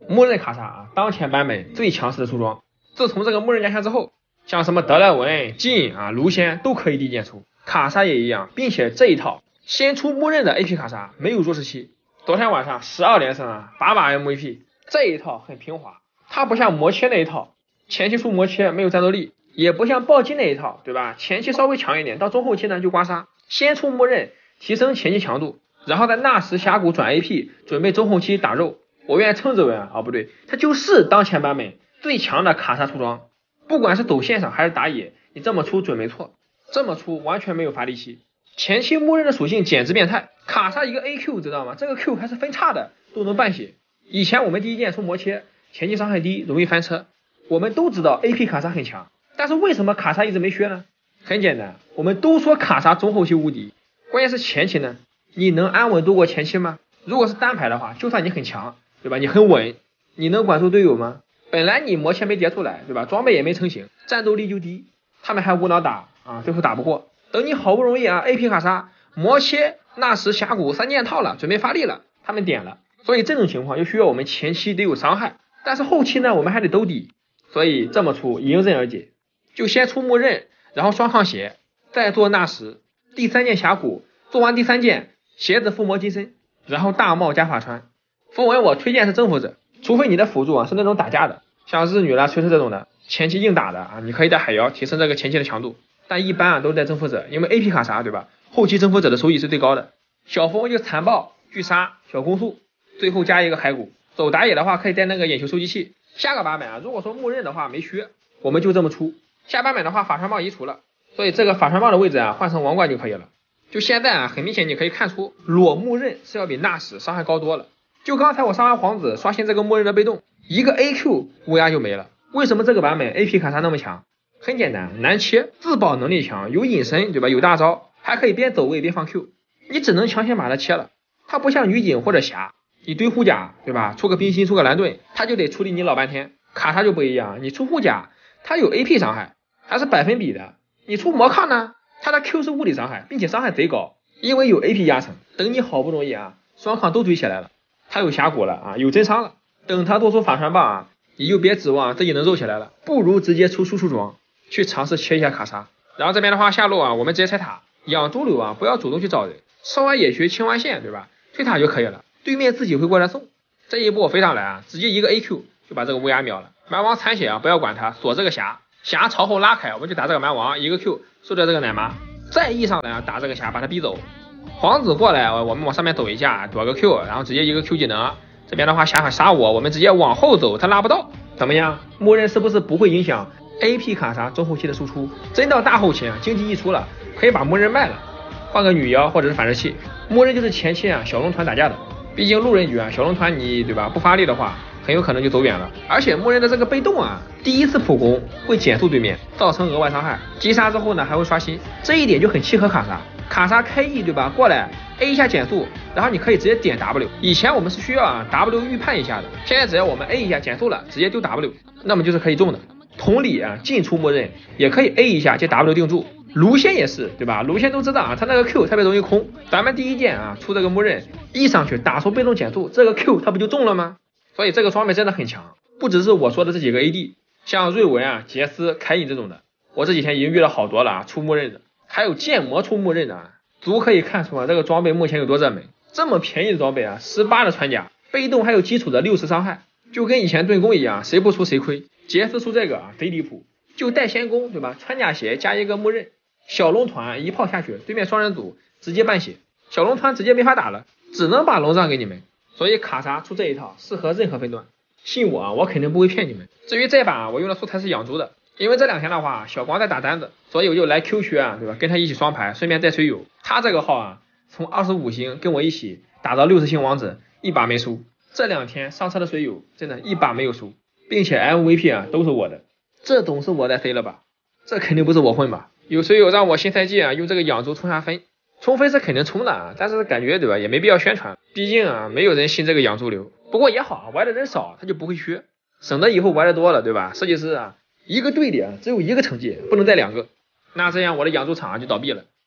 默认卡莎啊，当前版本最强势的出装。自从这个默认亮相之后，像什么德莱文、金啊、卢仙都可以递减出，卡莎也一样，并且这一套先出默认的 AP 卡莎，没有弱势期。昨天晚上12连胜啊，8把 MVP， 这一套很平滑，它不像魔切那一套，前期出魔切没有战斗力，也不像暴击那一套，对吧？前期稍微强一点，到中后期呢就刮痧。先出默认，提升前期强度，然后在纳什峡谷转 AP， 准备中后期打肉。我愿意称之为不对，它就是当前版本最强的卡莎出装。不管是走线上还是打野，你这么出准没错，这么出完全没有乏力期。前期默认的属性简直变态，卡莎一个 AQ 知道吗？这个 Q 还是分叉的，都能半血。以前我们第一件出魔切，前期伤害低，容易翻车，我们都知道 AP 卡莎很强，但是为什么卡莎一直没削呢？很简单，我们都说卡莎中后期无敌，关键是前期呢，你能安稳度过前期吗？如果是单排的话，就算你很强，对吧？你很稳，你能管住队友吗？本来你魔切没叠出来，对吧？装备也没成型，战斗力就低，他们还无脑打啊，最后打不过。等你好不容易AP 卡莎、魔切、纳什峡谷3件套了，准备发力了，他们点了，所以这种情况就需要我们前期得有伤害，但是后期呢，我们还得兜底，所以这么出迎刃而解，就先出默认，然后双抗血，再做纳什，第3件峡谷，做完第3件鞋子附魔金身，然后大帽加法穿。符文我推荐是征服者，除非你的辅助是那种打架的，像日女啦、锤石这种的，前期硬打的你可以带海妖提升这个前期的强度。但一般都带征服者，因为 AP 卡莎对吧？后期征服者的收益是最高的。小风就残暴、巨杀、小攻速，最后加一个骸骨。走打野的话可以带那个眼球收集器。下个版本如果说默认的话没削，我们就这么出。下版本的话法传帽移除了，所以这个法传帽的位置换成王冠就可以了。就现在很明显你可以看出裸默认是要比纳什伤害高多了。就刚才我杀完皇子刷新这个默认的被动，一个 AQ 乌鸦就没了。为什么这个版本 AP 卡莎那么强？很简单，难切，自保能力强，有隐身对吧？有大招，还可以边走位边放 Q， 你只能强行把它切了。它不像女警或者侠，你堆护甲对吧？出个冰心出个蓝盾，它就得处理你老半天。卡莎就不一样，你出护甲，它有 AP 伤害，还是百分比的。你出魔抗呢，它的 Q 是物理伤害，并且伤害贼高，因为有 AP 压层。等你好不容易双抗都堆起来了，它有峡谷了有真伤了，等它做出法传棒你就别指望自己能肉起来了，不如直接出输出装。去尝试切一下卡莎，然后这边的话下路我们直接拆塔，养猪流不要主动去找人，烧完野区清完线对吧？推塔就可以了，对面自己会过来送。这一波飞上来直接一个 AQ 就把这个乌鸦秒了。蛮王残血不要管他，锁这个霞朝后拉开，我们就打这个蛮王，一个 Q 收掉这个奶妈，再 E 上来打这个霞把他逼走。皇子过来我们往上面走一下，躲个 Q， 然后直接一个 Q 技能。这边的话霞杀我们直接往后走，他拉不到。怎么样？默认是不是不会影响AP 卡莎中后期的输出？真到大后期经济溢出了，可以把默认卖了，换个女妖或者是反射器。默认就是前期小龙团打架的，毕竟路人局小龙团你对吧？不发力的话，很有可能就走远了。而且默认的这个被动第一次普攻会减速对面，造成额外伤害。击杀之后呢还会刷新，这一点就很契合卡莎。卡莎开 E 对吧？过来 A 一下减速，然后你可以直接点 W。以前我们是需要W 预判一下的，现在只要我们 A 一下减速了，直接丢 W， 那么就是可以中的。同理进出默认也可以 A 一下接 W 定住。卢仙也是对吧？卢仙都知道他那个 Q 特别容易空，咱们第一件出这个默认 E 上去打出被动减速，这个 Q 它不就中了吗？所以这个装备真的很强，不只是我说的这几个 AD， 像瑞文杰斯、凯隐这种的，我这几天已经遇到好多了出默认的，还有剑魔出默认的，足可以看出这个装备目前有多热门。这么便宜的装备18的穿甲，被动还有基础的60伤害，就跟以前盾弓一样，谁不出谁亏。杰斯出这个贼离谱，就带先攻对吧？穿甲鞋加一个默认，小龙团一炮下去，对面双人组直接半血，小龙团直接没法打了，只能把龙让给你们。所以卡莎出这一套适合任何分段，信我我肯定不会骗你们。至于这把我用的素材是养猪的，因为这2天的话小光在打单子，所以我就来 Q 区对吧？跟他一起双排，顺便带水友。他这个号从25星跟我一起打到60星王者，一把没输。这2天上车的水友真的一把没有输，并且 MVP 都是我的，这总是我在飞了吧？这肯定不是我混吧？有水友让我新赛季用这个养猪冲下分，冲分是肯定冲的但是感觉对吧？也没必要宣传，毕竟没有人信这个养猪流。不过也好，玩的人少，他就不会削，省得以后玩的多了对吧？设计师一个队里只有一个惩戒，不能带2个，那这样我的养猪场就倒闭了。